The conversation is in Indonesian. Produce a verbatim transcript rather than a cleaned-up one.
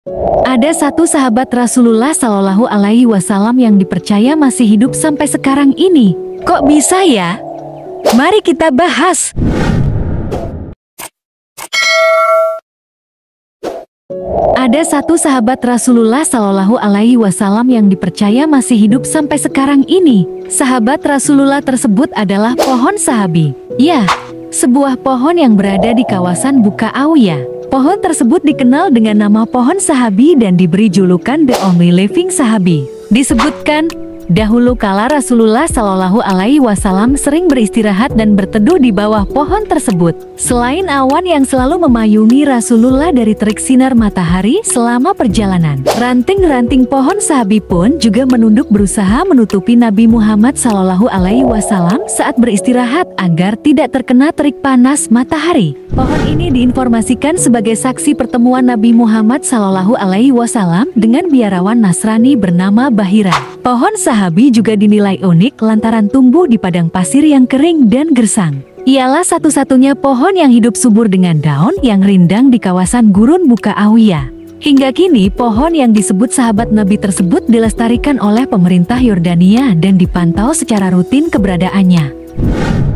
Ada satu sahabat Rasulullah Shallallahu Alaihi Wasallam yang dipercaya masih hidup sampai sekarang ini. Kok bisa ya? Mari kita bahas. Ada satu sahabat Rasulullah Shallallahu Alaihi Wasallam yang dipercaya masih hidup sampai sekarang ini. Sahabat Rasulullah tersebut adalah pohon sahabi. Ya, sebuah pohon yang berada di kawasan Buka Awiyah. Pohon tersebut dikenal dengan nama pohon sahabi dan diberi julukan The Only Living Sahabi. Disebutkan, dahulu kala Rasulullah Shallallahu Alaihi Wasallam sering beristirahat dan berteduh di bawah pohon tersebut. Selain awan yang selalu memayungi Rasulullah dari terik sinar matahari selama perjalanan, ranting-ranting pohon sahabi pun juga menunduk berusaha menutupi Nabi Muhammad Shallallahu Alaihi Wasallam saat beristirahat agar tidak terkena terik panas matahari. Pohon ini diinformasikan sebagai saksi pertemuan Nabi Muhammad Shallallahu Alaihi Wasallam dengan biarawan Nasrani bernama Bahira. Pohon sahabi juga dinilai unik lantaran tumbuh di padang pasir yang kering dan gersang. Ialah satu-satunya pohon yang hidup subur dengan daun yang rindang di kawasan gurun Buka Awiyah. Hingga kini pohon yang disebut sahabat Nabi tersebut dilestarikan oleh pemerintah Yordania dan dipantau secara rutin keberadaannya.